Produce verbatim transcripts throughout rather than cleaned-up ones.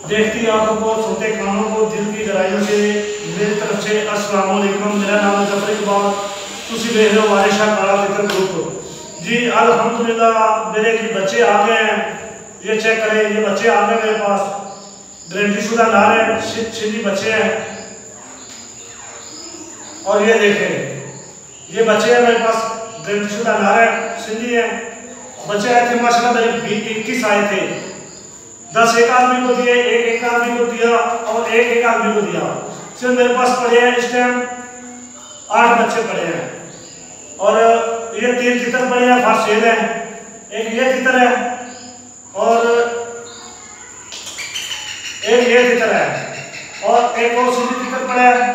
देखती आंखों को, सुनते कानों को, दिल की गहराइयों से मेरी तरफ से अस्सलाम वालेकुम। मेरा नाम है जफर इकबाल, तुसी देख रहे हो वारिशा काला फिक्र ग्रुप जी। अल्हम्दुलिल्लाह मेरे जी बच्चे आ गए हैं, ये चेक करें, ये बच्चे आ गए मेरे पास, गारंटी शुदा नार है, सिंधी बच्चे हैं। और ये देखें, ये बच्चे हैं मेरे पास, गारंटी शुदा नार है, सिंधी है। बच्चे आए थे माशाल्लाह, मेरे इक्कीस आए थे, दस एक आदमी को दिए, एक एक आदमी को दिया और एक एक आदमी को दिया। सिर्फ मेरे पास पड़े हैं इस टाइम आठ बच्चे पड़े हैं। और ये तीन तितर पड़े हैं, फास्ट सेल है, एक ये तितर है और एक ये तितर है और एक और सीधी तितर पड़ा है,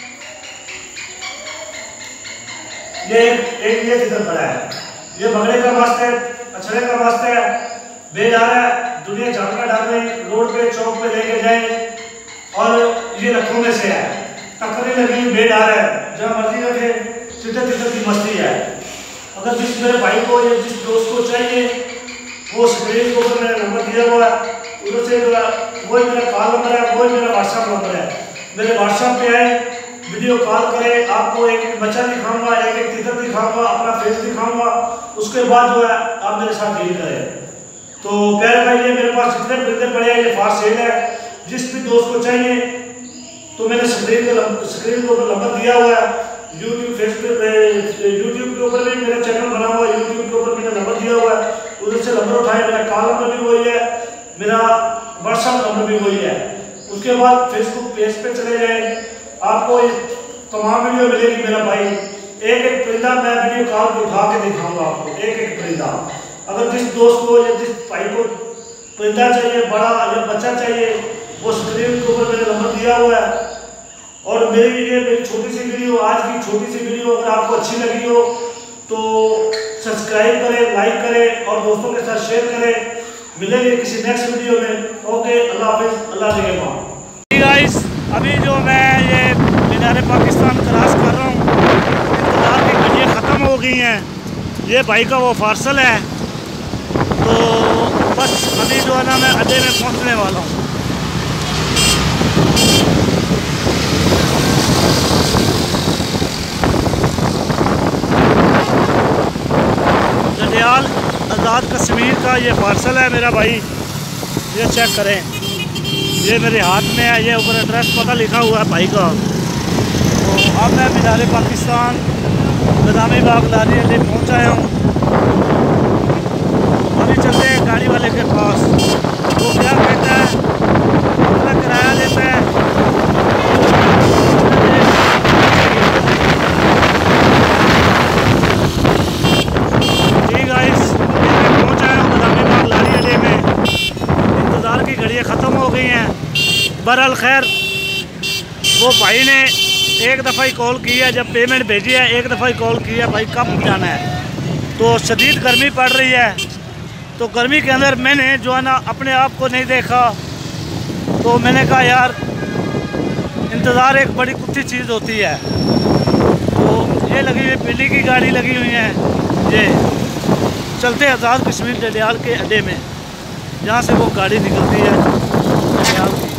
ये एक ये तितर पड़ा है। ये बगड़े का वास्ते, अछड़े का वास्ते है, बेच आ रहा है, दुनिया जानका डालने रोड पे चौक पे लेके जाए। और ये लखों में से है, टक्करें लगी हुई बेड आ रहा है, जहाँ मर्जी रखे, तितर तितर की मस्ती है। अगर जिस मेरे भाई को या जिस दोस्त को चाहिए, वो स्क्रीन के ऊपर मेरा नंबर दिया हुआ है, उधर से वही मेरा कॉल नंबर है, वही मेरा व्हाट्सएप नंबर है। मेरे व्हाट्सएप पे आए, वीडियो कॉल करें, आपको एक बच्चा दिखाऊंगा, एक एक तितर दिखाऊंगा, अपना फेस दिखाऊंगा, उसके बाद जो है आप मेरे साथ डील करें। तो प्यारे भाई, ये मेरे पास जितने परिंदे पड़े हैं ये फास्ट सेल है, जिस भी दोस्त को चाहिए तो मैंने स्क्रीन के स्क्रीन के ऊपर नंबर दिया हुआ है। यूट्यूब फेसबुक यूट्यूब के ऊपर भी मेरा चैनल बना हुआ है, यूट्यूब के ऊपर मैंने नंबर दिया हुआ है, उधर से नंबर उठाए। मेरा कॉल नंबर भी वही है, मेरा व्हाट्सएप नंबर भी वही है। उसके बाद फेसबुक पेज पे चले जाए, आपको तमाम वीडियो मिलेगी मेरा भाई। एक एक परिंदा मैं वीडियो कॉल पर उठा के दिखाऊंगा आपको, एक एक परिंदा। अगर जिस दोस्त को या जिस भाई को परिंदा चाहिए, बड़ा या बच्चा चाहिए, वो स्क्रीन के ऊपर मेरा नंबर दिया हुआ है। और मेरी ये मेरी छोटी सी वीडियो, आज की छोटी सी वीडियो अगर आपको अच्छी लगी हो तो सब्सक्राइब करें, लाइक करें और दोस्तों के साथ शेयर करें। मिलेंगे किसी नेक्स्ट वीडियो में। ओके, अल्लाह हाफिज़, अल्लाह निगहबान। गाइस, अभी जो मैं ये मीनार पाकिस्तान क्रॉस कर रहा हूँ, इंतज़ार की घड़ियाँ ख़त्म हो गई हैं। ये भाई का वो पार्सल है, तो बस अभी जो है ना मैं अड्डे में पहुंचने वाला हूँ। जंडियाल आज़ाद कश्मीर का ये पार्सल है मेरा भाई, ये चेक करें, ये मेरे हाथ में है, ये ऊपर एड्रेस पता लिखा हुआ है भाई का। तो अब मैं मीनार पाकिस्तान निज़ामी बाग लारी अड्डे पहुँच आया हूँ। अभी चलते हैं गाड़ी वाले के पास, वो क्या कहता है, कितना किराया देता है। ठीक गाइस, मैं पहुंच आया हूँ निज़ामी बाग लारी अड्डे में। इंतज़ार की घड़ियाँ ख़त्म हो गई हैं। बहरहाल खैर, वो भाई ने एक दफ़ा ही कॉल की है, जब पेमेंट भेजी है एक दफ़ा ही कॉल की है, भाई कब जाना है। तो शदीद गर्मी पड़ रही है, तो गर्मी के अंदर मैंने जो है ना अपने आप को नहीं देखा, तो मैंने कहा यार इंतज़ार एक बड़ी कुत्ती चीज़ होती है। तो ये लगी हुई पिंडी की गाड़ी लगी हुई है, ये चलते हैं आज़ाद कश्मीर जंडियाल के अड्डे में, जहाँ से वो गाड़ी निकलती है जंडियाल की।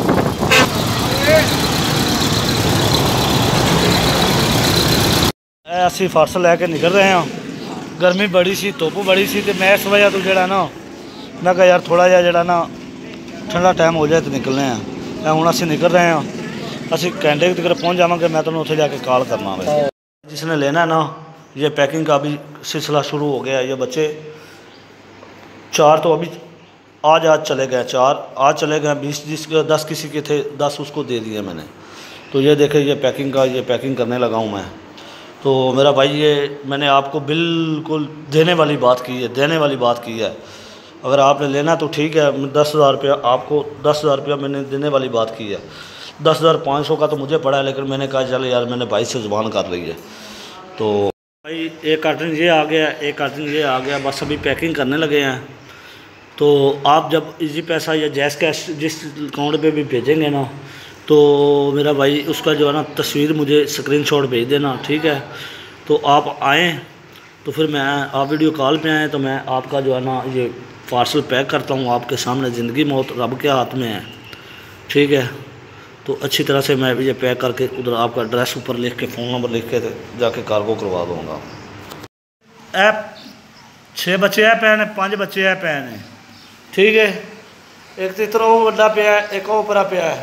असी फार्सल लैके निकल रहे हैं। गर्मी बड़ी सी, धुप्प बड़ी सी, तो मैं इस वजह तो जड़ा ना मैं कहा यार थोड़ा जिहा जड़ा ना ठंडा टाइम हो जाए तो निकलने हैं। हुण असीं निकल रहे हैं, असीं घंटे तक पहुँच जावांगे। मैं तुहानूं उत्थे जाके कॉल करना है। जिसने लेना है ना, ये पैकिंग का भी सिलसिला शुरू हो गया है। ये बच्चे चार तो अभी आज आज चले गए, चार आज चले गए, बीस जिस दस किसी के थे, दस उसको दे दिए मैंने। तो ये देखे, ये पैकिंग का ये पैकिंग करने लगा हूँ मैं। तो मेरा भाई, ये मैंने आपको बिल्कुल देने वाली बात की है, देने वाली बात की है। अगर आपने लेना तो ठीक है, दस हज़ार रुपया आपको दस हज़ार रुपया मैंने देने वाली बात की है। दस हज़ार पाँच सौ का तो मुझे पड़ा है, लेकिन मैंने कहा चल यार, मैंने भाई से ज़ुबान कर रही है। तो भाई एक कार्टन ये आ गया, एक कार्टन ये आ गया, बस अभी पैकिंग करने लगे हैं। तो आप जब इजी पैसा या जैस कैश जिस अकाउंट पे भी भेजेंगे ना, तो मेरा भाई उसका जो है ना तस्वीर मुझे स्क्रीनशॉट भेज देना, ठीक है। तो आप आएँ तो फिर मैं आप वीडियो कॉल पे आएँ तो मैं आपका जो है ना ये पार्सल पैक करता हूँ आपके सामने। ज़िंदगी मौत रब के हाथ में है। ठीक है। तो अच्छी तरह से मैं भी ये पैक करके उधर आपका एड्रेस ऊपर लिख के, फ़ोन नंबर लिख के जाके कार्गो करवा दूँगा। ऐप छे बच्चे है पैन, पाँच बच्चे है पैन है, ठीक है। एक तितर वो बड़ा पिया है, एक वो परा पिया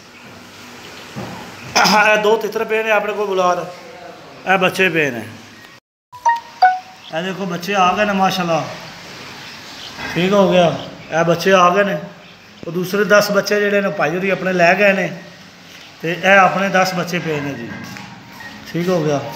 है, दो तितर पे ने अपने को बुला रहे, ए बच्चे पे ने, ए देखो बच्चे आ गए ने माशाल्लाह, ठीक हो गया। ए बच्चे आ गए ने, तो दूसरे दस बच्चे जेडे ने भाई होरी अपने लै गए ने, तो ए अपने दस बच्चे पे ने जी, ठीक हो गया।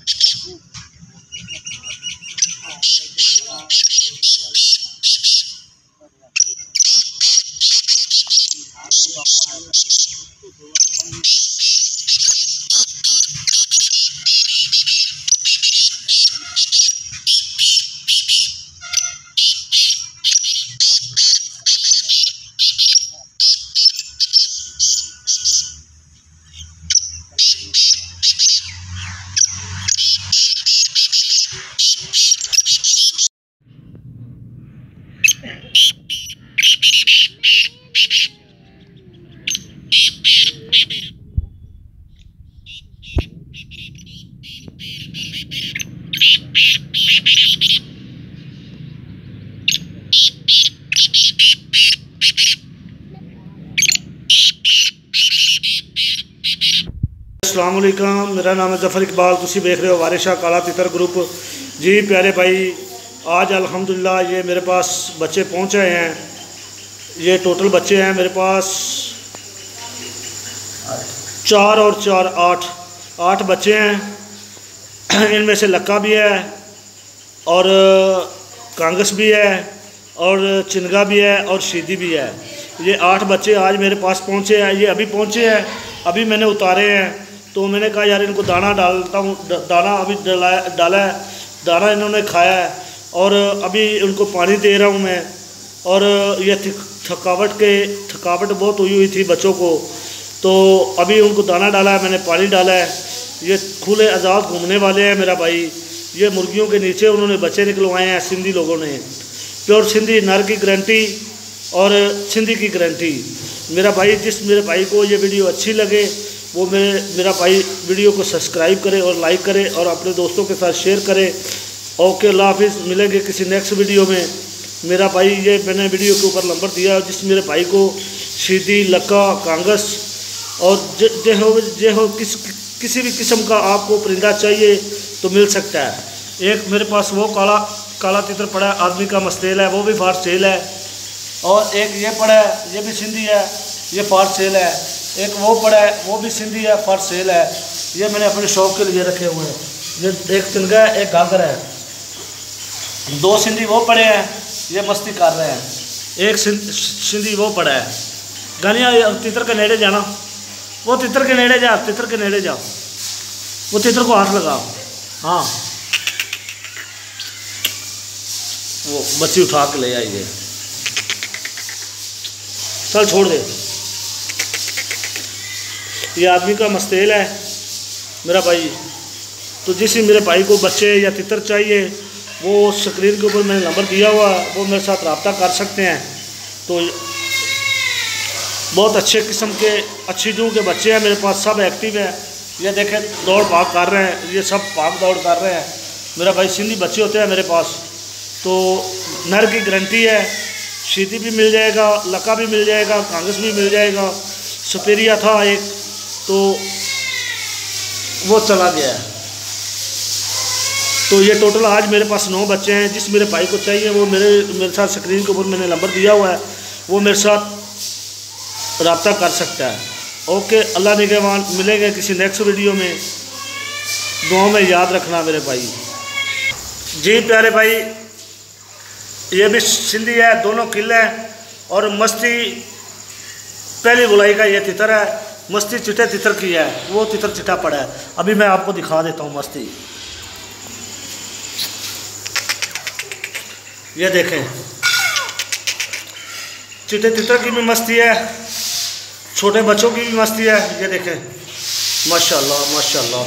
अस्सलाम वालेकुम, मेरा नाम है जफर इकबाल, तुसी देख रहे हो वारिस शाह काला तितर ग्रुप। जी प्यारे भाई, आज अल्हम्दुलिल्लाह ये मेरे पास बच्चे पहुँचे हैं। ये टोटल बच्चे हैं मेरे पास चार और चार आठ आठ बच्चे हैं। इनमें से लक्का भी है और कांगस भी है और चिनगा भी है और शीदी भी है। ये आठ बच्चे आज मेरे पास पहुँचे हैं। ये अभी पहुँचे हैं, अभी मैंने उतारे हैं। तो मैंने कहा यार इनको दाना डालता हूँ, दाना अभी डाला डाला है, दाना इन्होंने खाया है और अभी उनको पानी दे रहा हूँ मैं। और ये थकावट के थकावट बहुत हुई हुई थी बच्चों को, तो अभी उनको दाना डाला है, मैंने पानी डाला है। ये खुले आज़ाद घूमने वाले हैं मेरा भाई। ये मुर्गियों के नीचे उन्होंने बच्चे निकलवाए हैं सिंधी लोगों ने, प्योर सिंधी नर की गारंटी और सिंधी की गारंटी। मेरा भाई, जिस मेरे भाई को ये वीडियो अच्छी लगे वो मेरे मेरा भाई वीडियो को सब्सक्राइब करे और लाइक करे और अपने दोस्तों के साथ शेयर करे। ओके, अल्लाह हाफिज़, मिलेंगे किसी नेक्स्ट वीडियो में। मेरा भाई, ये मैंने वीडियो के ऊपर नंबर दिया, जिस मेरे भाई को शीदी, लक्का, कांगस और जे हो जे हो किस किसी भी किस्म का आपको परिंदा चाहिए तो मिल सकता है। एक मेरे पास वो काला काला तितर पड़ा है, आदमी का मस्तेल है, वो भी फार सेल है। और एक ये पड़ा है, ये भी सिंधी है, ये फार सेल है। एक वो पड़ा है, वो भी सिंधी है, फार सेल है। ये मैंने अपने शौक़ के लिए रखे हुए हैं। ये एक तिनगा है, एक गागर है, दो सिंधी वो पड़े हैं, ये मस्ती कर रहे हैं। एक सिंधी वो पड़ा है। गानिया तितर के नेड़े जाना, वो तितर के नेड़े जा, तितर के नेड़े जाओ, वो तितर को हाथ लगाओ। हाँ, वो बच्ची उठा के ले आइए, चल छोड़ दे। ये आदमी का मस्तेल है मेरा भाई। तो जिस मेरे भाई को बच्चे या तितर चाहिए, वो स्क्रीन के ऊपर मैंने नंबर दिया हुआ, वो मेरे साथ रब्ता कर सकते हैं। तो बहुत अच्छे किस्म के अच्छी जूँ के बच्चे हैं मेरे पास, सब एक्टिव हैं। ये देखें दौड़ भाग कर रहे हैं, ये सब भाग दौड़ कर रहे हैं मेरा भाई। सिंधी बच्चे होते हैं मेरे पास। तो नर की गारंटी है, शीदी भी मिल जाएगा, लका भी मिल जाएगा, कांगस भी मिल जाएगा। सुपेरिया था एक, तो वो चला गया है। तो ये टोटल आज मेरे पास नौ बच्चे हैं। जिस मेरे भाई को चाहिए वो मेरे मेरे साथ स्क्रीन के ऊपर मैंने नंबर दिया हुआ है, वो मेरे साथ रब्ता कर सकता है। ओके, अल्लाह निगहबान, मिलेंगे किसी नेक्स्ट वीडियो में। दुआ में याद रखना मेरे भाई। जी प्यारे भाई, ये भी सिंधी है, दोनों किले हैं। और मस्ती पहली बुलाई का ये तितर है, मस्ती चिट्टे तितर की है, वो तितर चिट्टा पड़ा है। अभी मैं आपको दिखा देता हूँ मस्ती। ये देखें, चिट्टे तितर की भी मस्ती है, छोटे बच्चों की भी मस्ती है। ये देखें, माशाल्लाह माशाल्लाह।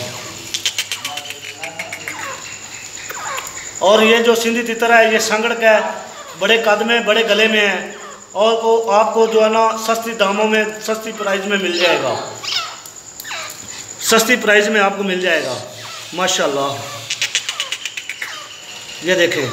और ये जो सिंधी तितर है, ये संगड़ का है, बड़े कद में, बड़े गले में है। और वो आपको जो है ना सस्ती दामों में, सस्ती प्राइस में मिल जाएगा, सस्ती प्राइस में आपको मिल जाएगा माशाल्लाह। ये देखें,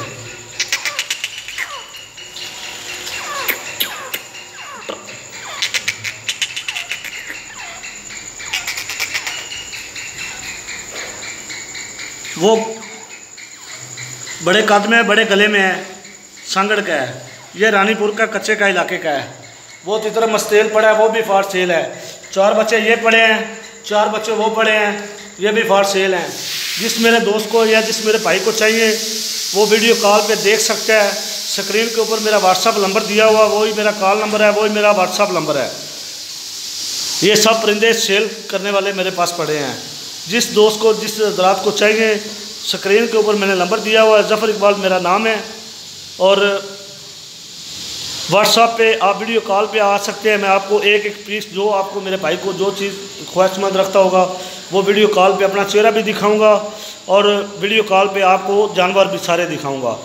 वो बड़े कद में है, बड़े गले में है, सांगड़ का है। ये रानीपुर का कच्चे का इलाके का है। वो तो इधर मस्तेल पड़ा है, वो भी फार सेल है। चार बच्चे ये पड़े हैं, चार बच्चे वो पड़े हैं, ये भी फार सेल हैं। जिस मेरे दोस्त को या जिस मेरे भाई को चाहिए वो वीडियो कॉल पे देख सकता है। स्क्रीन के ऊपर मेरा व्हाट्सअप नंबर दिया हुआ, वही मेरा कॉल नंबर है, वही मेरा व्हाट्सअप नंबर है। ये सब परिंदे सेल करने वाले मेरे पास पड़े हैं। जिस दोस्त को, जिस रात को चाहिए, स्क्रीन के ऊपर मैंने नंबर दिया हुआ है, ज़फ़र इकबाल मेरा नाम है। और व्हाट्सएप पे आप वीडियो कॉल पे आ सकते हैं। मैं आपको एक एक पीस, जो आपको मेरे भाई को जो चीज़ ख्वाहिशमंद रखता होगा वो वीडियो कॉल पे अपना चेहरा भी दिखाऊंगा और वीडियो कॉल पे आपको जानवर भी सारे दिखाऊंगा।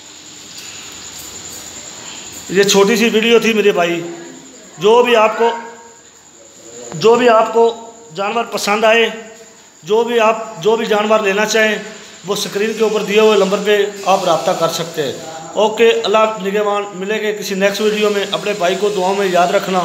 ये छोटी सी वीडियो थी मेरे भाई। जो भी आपको जो भी आपको जानवर पसंद आए, जो भी आप जो भी जानवर लेना चाहें, वो स्क्रीन के ऊपर दिए हुए नंबर पे आप रब्ता कर सकते हैं। ओके, अल्लाह निगहबान। मिलेंगे किसी नेक्स्ट वीडियो में। अपने भाई को दुआओं में याद रखना।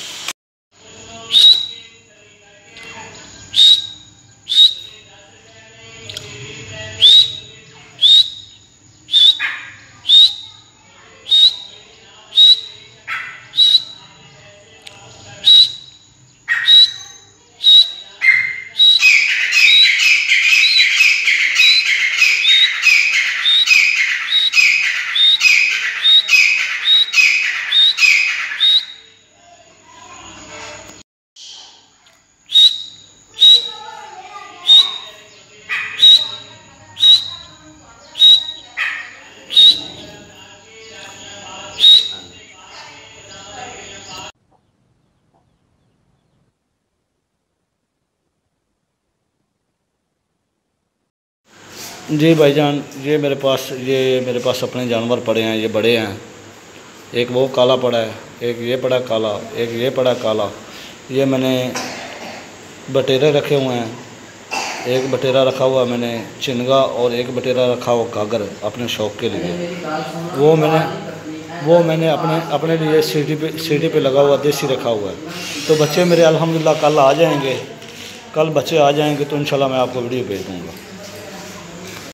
जी भाईजान, ये मेरे पास ये मेरे पास अपने जानवर पड़े हैं। ये बड़े हैं। एक वो काला पड़ा है, एक ये पड़ा काला, एक ये पड़ा काला। ये मैंने बटेरे रखे हुए हैं। एक बटेरा रखा हुआ मैंने चिनगा और एक बटेरा रखा हुआ गागर अपने शौक़ के लिए। वो मैंने वो मैंने अपने अपने लिए सीढ़ी पे सीढ़ी पे लगा हुआ देसी रखा हुआ है। तो बच्चे मेरे अल्हम्दुलिल्लाह कल आ जाएंगे। कल बच्चे आ जाएंगे तो इंशाल्लाह मैं आपको वीडियो भेज दूँगा।